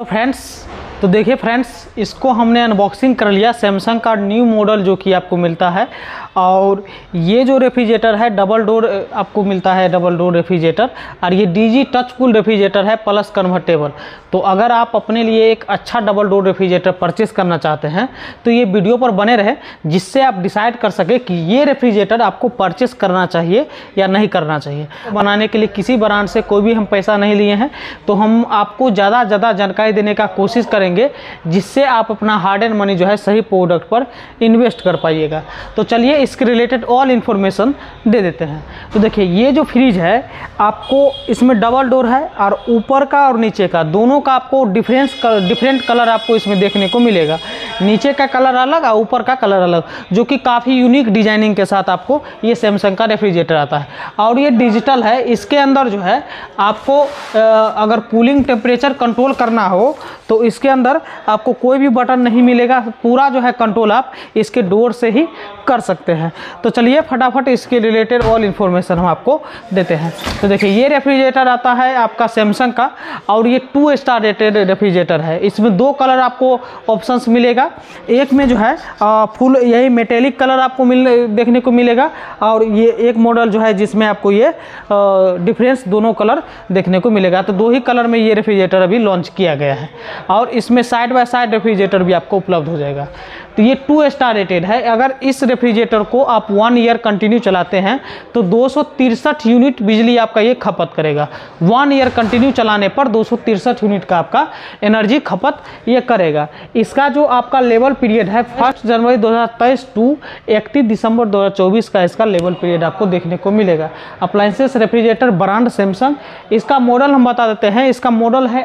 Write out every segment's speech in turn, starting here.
Friends, तो देखिए friends, इसको हमने अनबॉक्सिंग कर लिया। सैमसंग का न्यू मॉडल जो कि आपको मिलता है, और ये जो रेफ्रिजरेटर है डबल डोर आपको मिलता है, डबल डोर रेफ्रिजरेटर। और ये डीजी टच कूल रेफ्रिजरेटर है प्लस कन्वर्टेबल। तो अगर आप अपने लिए एक अच्छा डबल डोर रेफ्रिजरेटर परचेस करना चाहते हैं तो ये वीडियो पर बने रहे, जिससे आप डिसाइड कर सके कि ये रेफ्रिजरेटर आपको परचेस करना चाहिए या नहीं करना चाहिए। बनाने के लिए किसी ब्रांड से कोई भी हम पैसा नहीं लिए हैं, तो हम आपको ज़्यादा से ज़्यादा जानकारी देने का कोशिश करेंगे, जिससे आप अपना हार्ड एंड मनी जो है सही प्रोडक्ट पर इन्वेस्ट कर पाइएगा। तो चलिए इसके रिलेटेड ऑल इन्फॉर्मेशन दे देते हैं। तो देखिए, ये जो फ्रिज है आपको इसमें डबल डोर है, और ऊपर का और नीचे का दोनों का आपको डिफरेंट कलर आपको इसमें देखने को मिलेगा। नीचे का कलर अलग और ऊपर का कलर अलग, जो कि काफ़ी यूनिक डिजाइनिंग के साथ आपको ये सैमसंग का रेफ्रिजरेटर आता है। और ये डिजिटल है। इसके अंदर जो है आपको अगर कूलिंग टेम्परेचर कंट्रोल करना हो तो इसके अंदर आपको कोई भी बटन नहीं मिलेगा। पूरा जो है कंट्रोल आप इसके डोर से ही कर सकते हैं। तो चलिए फटाफट इसके रिलेटेड ऑल इन्फॉर्मेशन हम आपको देते हैं। तो देखिए, ये रेफ्रिजरेटर आता है आपका सैमसंग का, और ये 2 स्टार रेटेड रेफ्रिजरेटर है। इसमें 2 कलर आपको ऑप्शंस मिलेगा। एक में जो है फुल यही मेटेलिक कलर आपको देखने को मिलेगा, और ये एक मॉडल जो है जिसमें आपको ये डिफरेंस दोनों कलर देखने को मिलेगा। तो 2 ही कलर में ये रेफ्रिजरेटर अभी लॉन्च किया गया है, और इसमें साइड बाय साइड रेफ्रिजरेटर भी आपको उपलब्ध हो जाएगा। तो ये 2 स्टार रेटेड है। अगर इस रेफ्रिजरेटर को आप 1 ईयर कंटिन्यू चलाते हैं तो 263 यूनिट बिजली आपका ये खपत करेगा। 1 ईयर कंटिन्यू चलाने पर 263 यूनिट का आपका एनर्जी खपत ये करेगा। इसका जो आपका लेवल पीरियड है 1 जनवरी 2023 टू 31 दिसंबर 2024 का इसका लेवल पीरियड आपको देखने को मिलेगा। Appliances refrigerator brand Samsung. इसका मॉडल हम बता देते हैं। इसका मॉडल है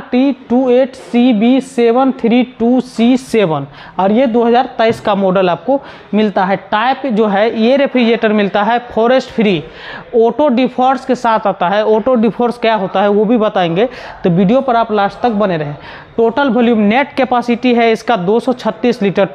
RT28CB732C7, और ये 2023 का मॉडल आपको मिलता है। टाइप जो है ये रेफ्रिजरेटर मिलता है फॉरेस्ट फ्री, ऑटो डिफॉर्स के साथ आता है। ऑटो डिफॉर्स क्या होता है वो भी बताएंगे, तो वीडियो पर आप लास्ट तक बने रहें। टोटल वॉल्यूम नेट कैपेसिटी है इसका 236 लीटर,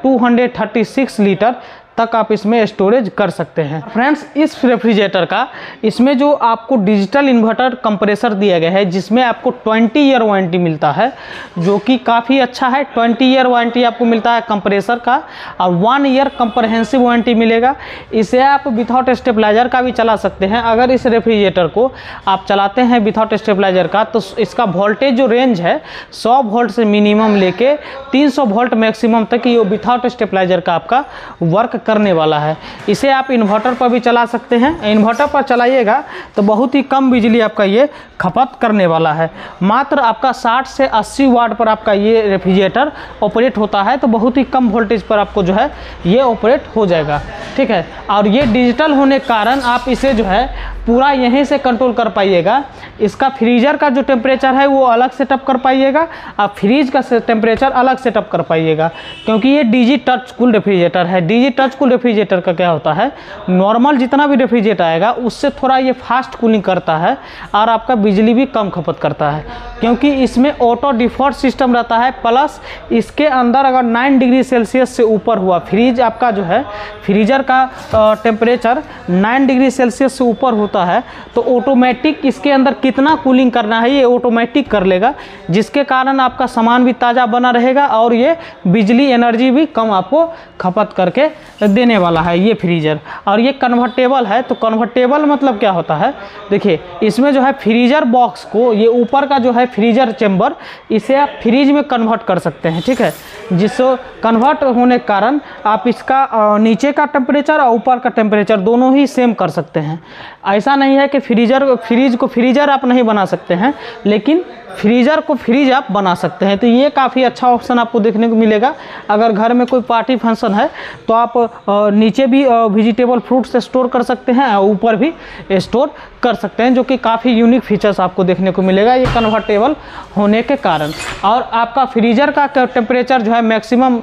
236 लीटर तक आप इसमें स्टोरेज कर सकते हैं। फ्रेंड्स, इस रेफ्रिजरेटर का इसमें जो आपको डिजिटल इन्वर्टर कंप्रेसर दिया गया है, जिसमें आपको 20 ईयर वारंटी मिलता है, जो कि काफ़ी अच्छा है। 20 ईयर वारंटी आपको मिलता है कंप्रेसर का, और 1 ईयर कंप्रहेंसिव वारंटी मिलेगा। इसे आप विथआउट स्टेबलाइजर का भी चला सकते हैं। अगर इस रेफ्रिजरेटर को आप चलाते हैं विथआउट स्टेबलाइजर का, तो इसका वोल्टेज जो रेंज है 100 वोल्ट से मिनिमम लेके 300 वोल्ट मैक्सिमम तक ये विथआउट स्टेबलाइजर का आपका वर्क करने वाला है। इसे आप इन्वर्टर पर भी चला सकते हैं। इन्वर्टर पर चलाइएगा तो बहुत ही कम बिजली आपका ये खपत करने वाला है। मात्र आपका 60 से 80 वाट पर आपका ये रेफ्रिजरेटर ऑपरेट होता है, तो बहुत ही कम वोल्टेज पर आपको जो है ये ऑपरेट हो जाएगा। ठीक है, और ये डिजिटल होने के कारण आप इसे जो है पूरा यहीं से कंट्रोल कर पाइएगा। इसका फ्रीजर का जो टेम्परेचर है वो अलग सेटअप कर पाइएगा, और फ्रीज का टेम्परेचर अलग सेटअप कर पाइएगा, क्योंकि ये डीजी टच कूल रेफ्रिजरेटर है। डीजी टच कूल रेफ्रिजरेटर का क्या होता है, नॉर्मल जितना भी रेफ्रिजरेटर आएगा उससे थोड़ा ये फास्ट कूलिंग करता है, और आपका बिजली भी कम खपत करता है, क्योंकि इसमें ऑटो डिफॉल्ट सिस्टम रहता है। प्लस इसके अंदर अगर 9 डिग्री सेल्सियस से ऊपर हुआ, फ्रीज आपका जो है फ्रीजर का टेम्परेचर 9 डिग्री सेल्सियस से ऊपर होता है, तो ऑटोमेटिक इसके अंदर कितना कूलिंग करना है ये ऑटोमेटिक कर लेगा, जिसके कारण आपका सामान भी ताज़ा बना रहेगा, और ये बिजली एनर्जी भी कम आपको खपत करके देने वाला है ये फ्रीजर। और ये कन्वर्टेबल है। तो कन्वर्टेबल मतलब क्या होता है, देखिए इसमें जो है फ्रीजर बॉक्स को, ये ऊपर का जो है फ्रीजर चेंबर, इसे आप फ्रीज में कन्वर्ट कर सकते हैं। ठीक है, जिससे कन्वर्ट होने के कारण आप इसका नीचे का टेम्परेचर और ऊपर का टेम्परेचर दोनों ही सेम कर सकते हैं। ऐसा नहीं है कि फ्रीज को फ्रीजर आप नहीं बना सकते हैं, लेकिन फ्रीजर को फ्रीज आप बना सकते हैं। तो ये काफ़ी अच्छा ऑप्शन आपको देखने को मिलेगा। अगर घर में कोई पार्टी फंक्शन है तो आप नीचे भी वेजिटेबल फ्रूट्स स्टोर कर सकते हैं, और ऊपर भी स्टोर कर सकते हैं, जो कि काफ़ी यूनिक फीचर्स आपको देखने को मिलेगा ये कन्वर्टेबल होने के कारण। और आपका फ्रीजर का टेम्परेचर जो है मैक्सिमम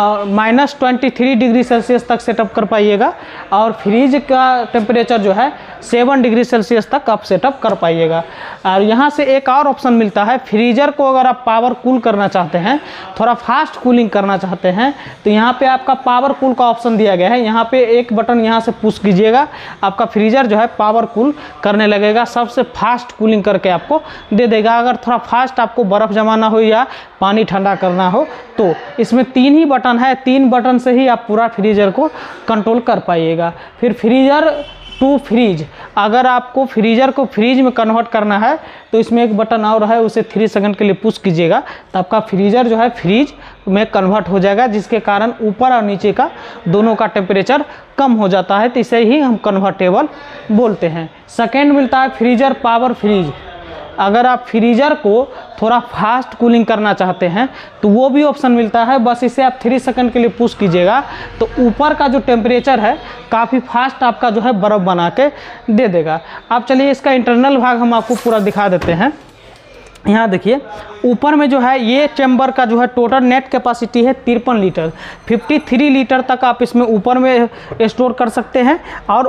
-23 डिग्री सेल्सियस तक सेटअप कर पाइएगा, और फ्रीज का टेम्परेचर जो है 7 डिग्री सेल्सियस तक आप सेटअप कर पाइएगा। और यहाँ से एक और ऑप्शन मिलता मिलता है। फ्रीजर को अगर आप पावर कूल करना चाहते हैं, थोड़ा फास्ट कूलिंग करना चाहते हैं, तो यहाँ पे आपका पावर कूल का ऑप्शन दिया गया है। यहाँ पे एक बटन यहाँ से पुश कीजिएगा, आपका फ्रीजर जो है पावर कूल करने लगेगा, सबसे फास्ट कूलिंग करके आपको दे देगा। अगर थोड़ा फास्ट आपको बर्फ़ जमाना हो या पानी ठंडा करना हो तो इसमें 3 ही बटन है, 3 बटन से ही आप पूरा फ्रीजर को कंट्रोल कर पाइएगा। फिर फ्रीजर टू फ्रीज, अगर आपको फ्रीजर को फ्रीज में कन्वर्ट करना है तो इसमें एक बटन और है, उसे 3 सेकंड के लिए पुश कीजिएगा तो आपका फ्रीजर जो है फ्रीज में कन्वर्ट हो जाएगा, जिसके कारण ऊपर और नीचे का दोनों का टेम्परेचर कम हो जाता है, तो इसे ही हम कन्वर्टेबल बोलते हैं। सेकेंड मिलता है फ्रीजर पावर फ्रीज। अगर आप फ्रीजर को थोड़ा फास्ट कूलिंग करना चाहते हैं तो वो भी ऑप्शन मिलता है, बस इसे आप 3 सेकंड के लिए पुश कीजिएगा तो ऊपर का जो टेम्परेचर है काफ़ी फास्ट आपका जो है बर्फ़ बना के दे देगा। अब चलिए इसका इंटरनल भाग हम आपको पूरा दिखा देते हैं। यहाँ देखिए ऊपर में जो है ये चैम्बर का जो है टोटल नेट कैपेसिटी है 53 लीटर, 53 लीटर तक आप इसमें ऊपर में स्टोर कर सकते हैं और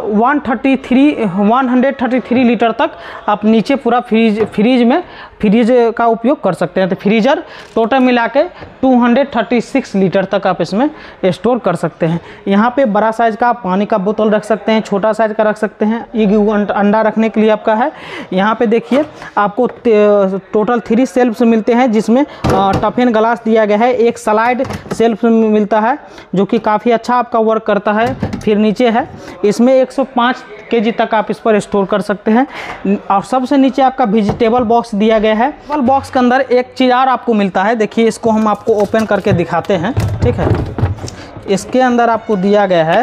133 लीटर तक आप नीचे पूरा फ्रीज का उपयोग कर सकते हैं। तो फ्रीजर टोटल मिला के 236 लीटर तक आप इसमें स्टोर कर सकते हैं। यहाँ पे बड़ा साइज़ का पानी का बोतल रख सकते हैं, छोटा साइज़ का रख सकते हैं, ये अंडा रखने के लिए आपका है। यहाँ पे देखिए आपको टोटल 3 सेल्फ मिलते हैं, जिसमें टफन ग्लास दिया गया है, एक स्लाइड सेल्फ मिलता है जो कि काफ़ी अच्छा आपका वर्क करता है। फिर नीचे है इसमें 105 केजी तक आप इस पर स्टोर कर सकते हैं। और सबसे नीचे आपका वेजिटेबल बॉक्स दिया गया है। वेजिटेबल बॉक्स के अंदर एक चीज़ और आपको मिलता है, देखिए इसको हम आपको ओपन करके दिखाते हैं, ठीक है। इसके अंदर आपको दिया गया है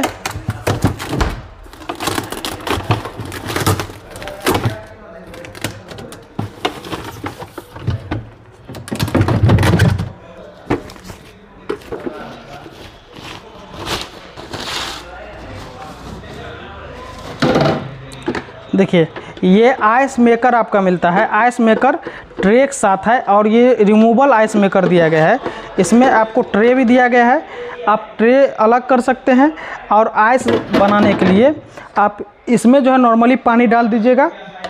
देखिए ये आइस मेकर आपका मिलता है, आइस मेकर ट्रे के साथ है और ये रिमूवल आइस मेकर दिया गया है। इसमें आपको ट्रे भी दिया गया है, आप ट्रे अलग कर सकते हैं और आइस बनाने के लिए आप इसमें जो है नॉर्मली पानी डाल दीजिएगा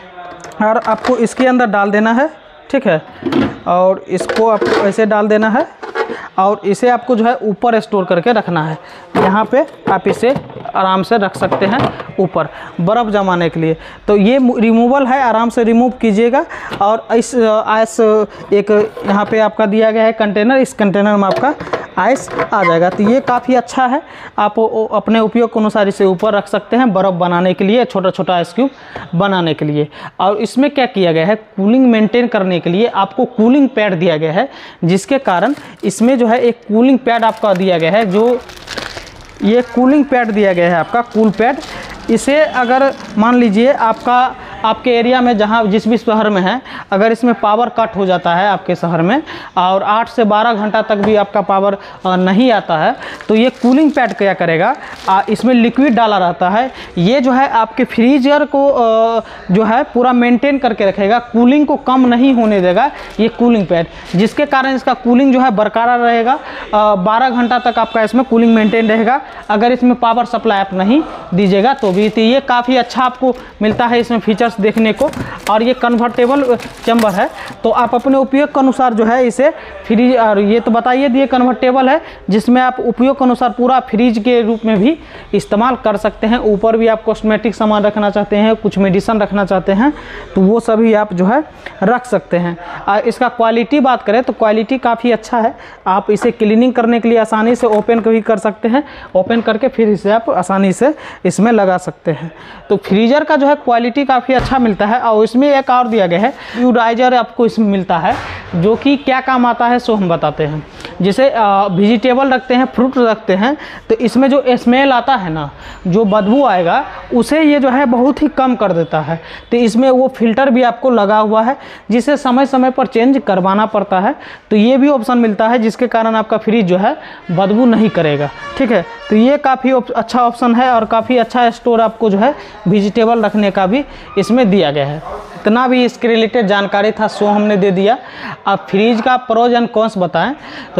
और आपको इसके अंदर डाल देना है, ठीक है। और इसको आपको ऐसे डाल देना है और इसे आपको जो है ऊपर स्टोर करके रखना है। यहाँ पे आप इसे आराम से रख सकते हैं ऊपर बर्फ़ जमाने के लिए। तो ये रिमूवल है, आराम से रिमूव कीजिएगा। और इस आइस एक यहाँ पे आपका दिया गया है कंटेनर, इस कंटेनर में आपका आइस आ जाएगा। तो ये काफ़ी अच्छा है, आप अपने उपयोग के अनुसार इसे ऊपर रख सकते हैं बर्फ़ बनाने के लिए, छोटा छोटा आइस क्यूब बनाने के लिए। और इसमें क्या किया गया है, कूलिंग मेंटेन करने के लिए आपको कूलिंग पैड दिया गया है, जिसके कारण इसमें जो है एक कूलिंग पैड आपका दिया गया है, जो ये कूलिंग पैड दिया गया है आपका कूल पैड। इसे अगर मान लीजिए आपके एरिया में जहाँ जिस भी शहर में है, अगर इसमें पावर कट हो जाता है आपके शहर में और 8 से 12 घंटा तक भी आपका पावर नहीं आता है, तो ये कूलिंग पैड क्या करेगा, इसमें लिक्विड डाला रहता है, ये जो है आपके फ्रीजर को जो है पूरा मेंटेन करके रखेगा, कूलिंग को कम नहीं होने देगा ये कूलिंग पैड, जिसके कारण इसका कूलिंग जो है बरकरार रहेगा। 12 घंटा तक आपका इसमें कूलिंग मेंटेन रहेगा अगर इसमें पावर सप्लाई आप नहीं दीजिएगा तो भी। तो ये काफ़ी अच्छा आपको मिलता है इसमें फीचर्स देखने को। और ये कन्वर्टेबल चैम्बर है, तो आप अपने उपयोग के अनुसार जो है इसे फ्रीज, और ये तो बताइए दिए कन्वर्टेबल है जिसमें आप उपयोग के अनुसार पूरा फ्रीज के रूप में भी इस्तेमाल कर सकते हैं। ऊपर भी आप कॉस्मेटिक सामान रखना चाहते हैं, कुछ मेडिसिन रखना चाहते हैं तो वो सभी आप जो है रख सकते हैं। इसका क्वालिटी बात करें तो क्वालिटी काफ़ी अच्छा है, आप इसे क्लीनिंग करने के लिए आसानी से ओपन भी कर सकते हैं, ओपन करके फिर इसे आप आसानी से इसमें लगा सकते हैं। तो फ्रीजर का जो है क्वालिटी काफ़ी अच्छा मिलता है। और इसमें एक और दिया गया है फ्लूइडाइजर आपको इसमें मिलता है, जो कि क्या काम आता है सो हम बताते हैं। जैसे वेजिटेबल रखते हैं, फ्रूट रखते हैं, तो इसमें जो स्मेल आता है ना, जो बदबू आएगा, उसे ये जो है बहुत ही कम कर देता है। तो इसमें वो फिल्टर भी आपको लगा हुआ है जिसे समय समय पर चेंज करवाना पड़ता है। तो ये भी ऑप्शन मिलता है जिसके कारण आपका फ्रिज जो है बदबू नहीं करेगा, ठीक है। तो ये काफ़ी अच्छा ऑप्शन है और काफ़ी अच्छा स्टोर आपको जो है वेजिटेबल रखने का भी इसमें दिया गया है। इतना भी इसके रिलेटेड जानकारी था सो हमने दे दिया। अब फ्रीज का प्रोज एंड कॉन्स बताएं तो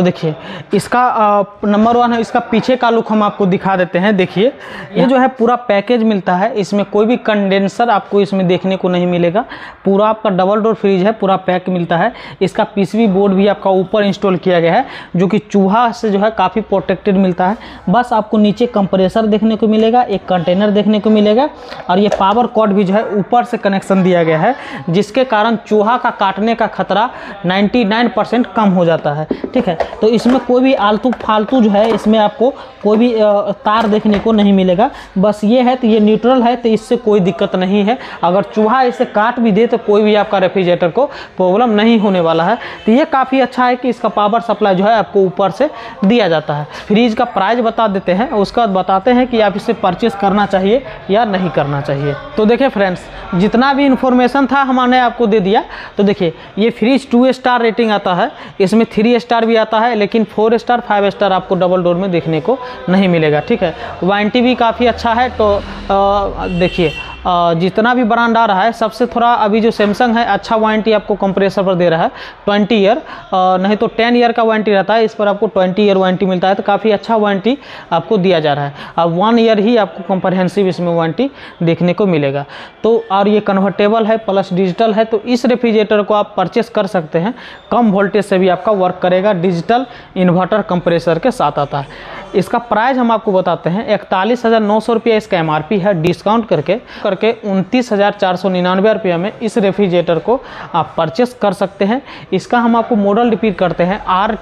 देखिए इसका नंबर 1 है, इसका पीछे का लुक हम आपको दिखा देते हैं। देखिए ये जो है पूरा पैकेज मिलता है, इसमें कोई भी कंडेंसर आपको इसमें देखने को नहीं मिलेगा। पूरा आपका डबल डोर फ्रिज है, पूरा पैक मिलता है। इसका पीसीबी बोर्ड भी आपका ऊपर इंस्टॉल किया गया है, जो कि चूहा से जो है काफ़ी प्रोटेक्टेड मिलता है। बस आपको नीचे कंप्रेसर देखने को मिलेगा, एक कंटेनर देखने को मिलेगा, और ये पावर कॉर्ड भी जो है ऊपर से कनेक्शन दिया गया है, जिसके कारण चूहा का काटने का खतरा 99% कम हो जाता है। ठीक है, तो इसमें कोई भी आलतू फालतू जो है इसमें आपको कोई भी तार देखने को नहीं मिलेगा। बस ये है तो ये न्यूट्रल है, तो इससे कोई दिक्कत नहीं है। अगर चूहा इसे काट भी दे तो कोई भी आपका रेफ्रिजरेटर को प्रॉब्लम नहीं होने वाला है। तो ये काफ़ी अच्छा है कि इसका पावर सप्लाई जो है आपको ऊपर से दिया जाता है। फ्रिज का प्राइस बता देते हैं, उसके बाद बताते हैं कि आप इसे परचेस करना चाहिए या नहीं करना चाहिए। तो देखिए फ्रेंड्स, जितना भी इन्फॉर्मेशन था हमने आपको दे दिया। तो देखिए ये फ्रिज 2 स्टार रेटिंग आता है, इसमें 3 स्टार भी आता है, लेकिन 4 स्टार 5 स्टार आपको डबल डोर में देखने को नहीं मिलेगा। ठीक है, वारंटी भी काफ़ी अच्छा है। तो देखिए जितना भी ब्रांड आ रहा है, सबसे थोड़ा अभी जो सैमसंग है अच्छा वारंटी आपको कंप्रेसर पर दे रहा है 20 ईयर, नहीं तो 10 ईयर का वारंटी रहता है, इस पर आपको 20 ईयर वारंटी मिलता है। तो काफ़ी अच्छा वारंटी आपको दिया जा रहा है। अब 1 ईयर ही आपको कॉम्प्रहेंसिव इसमें वारंटी देखने को मिलेगा। तो और ये कन्वर्टेबल है प्लस डिजिटल है, तो इस रेफ्रिजरेटर को आप परचेस कर सकते हैं। कम वोल्टेज से भी आपका वर्क करेगा, डिजिटल इन्वर्टर कंप्रेसर के साथ आता है। इसका प्राइस हम आपको बताते हैं, 41,900 रुपये इसका MRP है। डिस्काउंट करके 29,499 रुपये में इस रेफ्रिजरेटर को आप परचेस कर सकते हैं। इसका हम आपको मॉडल रिपीट करते हैं,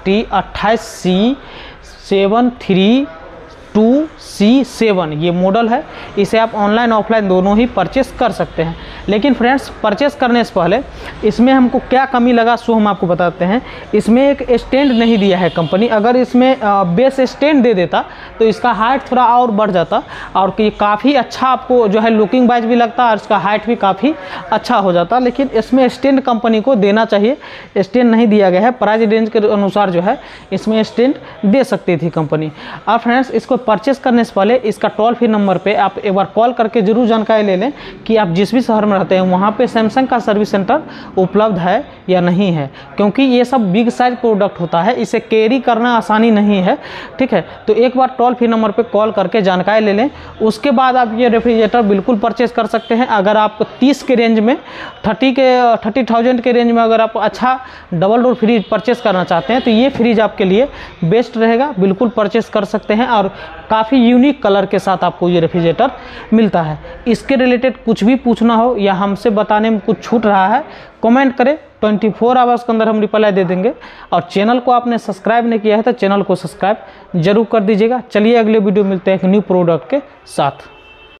RT28C732C7 ये मॉडल है। इसे आप ऑनलाइन ऑफलाइन दोनों ही परचेस कर सकते हैं। लेकिन फ्रेंड्स, परचेस करने से पहले इसमें हमको क्या कमी लगा सो हम आपको बताते हैं। इसमें एक स्टैंड नहीं दिया है कंपनी। अगर इसमें बेस स्टैंड दे देता तो इसका हाइट थोड़ा और बढ़ जाता, और कि काफ़ी अच्छा आपको जो है लुकिंग वाइज भी लगता और इसका हाइट भी काफ़ी अच्छा हो जाता। लेकिन इसमें स्टैंड कंपनी को देना चाहिए, स्टैंड नहीं दिया गया है। प्राइस रेंज के अनुसार जो है इसमें स्टैंड दे सकती थी कंपनी। और फ्रेंड्स, इसको परचेस करने से पहले इसका टोल फ्री नंबर पे आप एक बार कॉल करके जरूर जानकारी ले लें कि आप जिस भी शहर में रहते हैं वहाँ पे सैमसंग का सर्विस सेंटर उपलब्ध है या नहीं है, क्योंकि ये सब बिग साइज प्रोडक्ट होता है, इसे कैरी करना आसानी नहीं है। ठीक है, तो एक बार टोल फ्री नंबर पे कॉल करके जानकारी ले लें, उसके बाद आप ये रेफ्रिजरेटर बिल्कुल परचेस कर सकते हैं। अगर आप 30 के रेंज में 30,000 के रेंज में अगर आप अच्छा डबल डोर फ्रिज परचेस करना चाहते हैं तो ये फ्रिज आपके लिए बेस्ट रहेगा, बिल्कुल परचेस कर सकते हैं। और काफ़ी यूनिक कलर के साथ आपको ये रेफ्रिजरेटर मिलता है। इसके रिलेटेड कुछ भी पूछना हो या हमसे बताने में कुछ छूट रहा है, कमेंट करें, 24 आवर्स के अंदर हम रिप्लाई दे देंगे। और चैनल को आपने सब्सक्राइब नहीं किया है तो चैनल को सब्सक्राइब जरूर कर दीजिएगा। चलिए अगले वीडियो मिलते हैं एक न्यू प्रोडक्ट के साथ।